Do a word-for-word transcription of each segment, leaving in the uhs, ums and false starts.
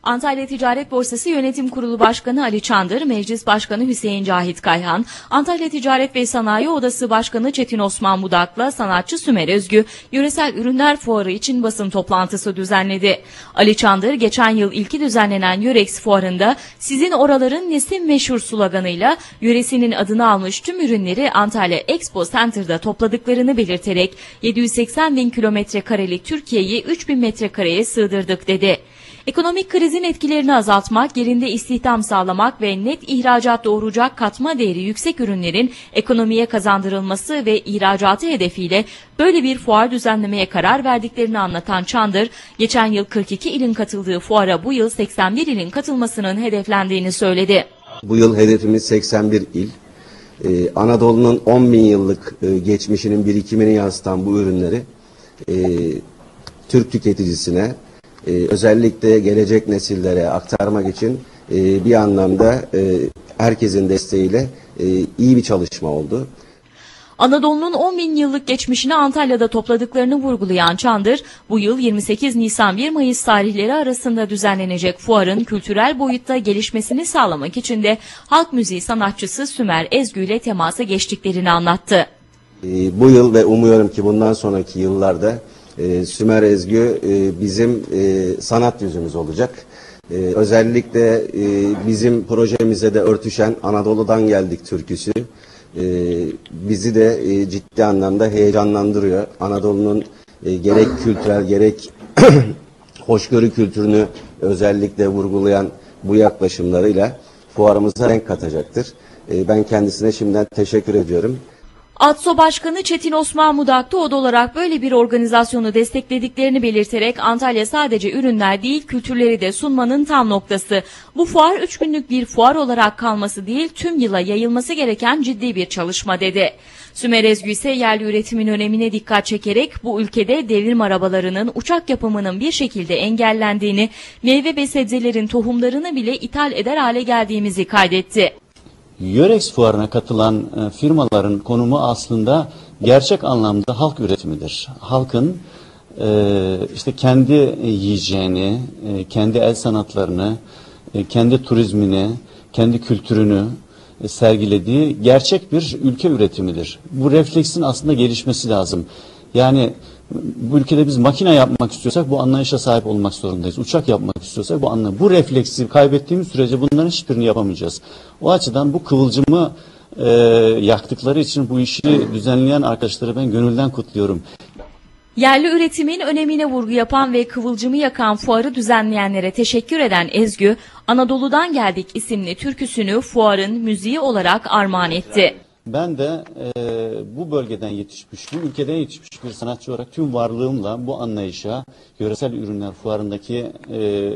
Antalya Ticaret Borsası Yönetim Kurulu Başkanı Ali Çandır, Meclis Başkanı Hüseyin Cahit Kayhan, Antalya Ticaret ve Sanayi Odası Başkanı Çetin Osman Budak'la sanatçı Sümer Özgü, Yöresel Ürünler Fuarı için basın toplantısı düzenledi. Ali Çandır, geçen yıl ilki düzenlenen Yörex Fuarı'nda "Sizin oraların nesi meşhur" sloganıyla yöresinin adını almış tüm ürünleri Antalya Expo Center'da topladıklarını belirterek yedi yüz seksen bin kilometre karelik Türkiye'yi üç bin metrekareye sığdırdık dedi. Ekonomik krizin etkilerini azaltmak, yerinde istihdam sağlamak ve net ihracat doğuracak katma değeri yüksek ürünlerin ekonomiye kazandırılması ve ihracatı hedefiyle böyle bir fuar düzenlemeye karar verdiklerini anlatan Çandır, geçen yıl kırk iki ilin katıldığı fuara bu yıl seksen bir ilin katılmasının hedeflendiğini söyledi. Bu yıl hedefimiz seksen bir il. Ee, Anadolu'nun on bin yıllık e, geçmişinin birikimini yansıtan bu ürünleri e, Türk tüketicisine, e, özellikle gelecek nesillere aktarmak için e, bir anlamda e, herkesin desteğiyle e, iyi bir çalışma oldu. Anadolu'nun on bin yıllık geçmişini Antalya'da topladıklarını vurgulayan Çandır, bu yıl yirmi sekiz Nisan bir Mayıs tarihleri arasında düzenlenecek fuarın kültürel boyutta gelişmesini sağlamak için de halk müziği sanatçısı Sümer Ezgü ile temasa geçtiklerini anlattı. E, bu yıl ve umuyorum ki bundan sonraki yıllarda e, Sümer Ezgü e, bizim e, sanat yüzümüz olacak. E, özellikle e, bizim projemize de örtüşen Anadolu'dan geldik türküsü e, bizi de e, ciddi anlamda heyecanlandırıyor. Anadolu'nun e, gerek kültürel gerek hoşgörü kültürünü özellikle vurgulayan bu yaklaşımlarıyla fuarımıza renk katacaktır. E, ben kendisine şimdiden teşekkür ediyorum. ATSO Başkanı Çetin Osman Budak da oda olarak böyle bir organizasyonu desteklediklerini belirterek Antalya sadece ürünler değil kültürleri de sunmanın tam noktası. Bu fuar üç günlük bir fuar olarak kalması değil tüm yıla yayılması gereken ciddi bir çalışma dedi. Sümer Ezgü ise yerli üretimin önemine dikkat çekerek bu ülkede devrim arabalarının uçak yapımının bir şekilde engellendiğini, meyve ve sebzelerin tohumlarını bile ithal eder hale geldiğimizi kaydetti. Yörex fuarına katılan e, firmaların konumu aslında gerçek anlamda halk üretimidir. Halkın e, işte kendi yiyeceğini, e, kendi el sanatlarını, e, kendi turizmini, kendi kültürünü e, sergilediği gerçek bir ülke üretimidir. Bu refleksin aslında gelişmesi lazım. Yani bu ülkede biz makine yapmak istiyorsak bu anlayışa sahip olmak zorundayız. Uçak yapmak istiyorsak bu anlayış. Bu refleksi kaybettiğimiz sürece bunların hiçbirini yapamayacağız. O açıdan bu kıvılcımı e, yaktıkları için bu işi düzenleyen arkadaşları ben gönülden kutluyorum. Yerli üretimin önemine vurgu yapan ve kıvılcımı yakan fuarı düzenleyenlere teşekkür eden Ezgü, "Anadolu'dan Geldik" isimli türküsünü fuarın müziği olarak armağan etti. Ben de e, bu bölgeden yetişmiş, bu ülkeden yetişmiş bir sanatçı olarak tüm varlığımla bu anlayışa, yöresel ürünler fuarındaki e, e,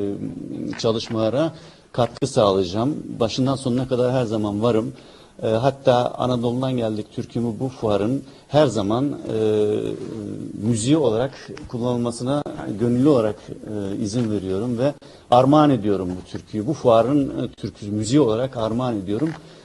çalışmalara katkı sağlayacağım. Başından sonuna kadar her zaman varım. E, hatta Anadolu'dan Geldik türkümü bu fuarın her zaman e, müziği olarak kullanılmasına gönüllü olarak e, izin veriyorum ve armağan ediyorum bu türküyü. Bu fuarın e, türkü müziği olarak armağan ediyorum.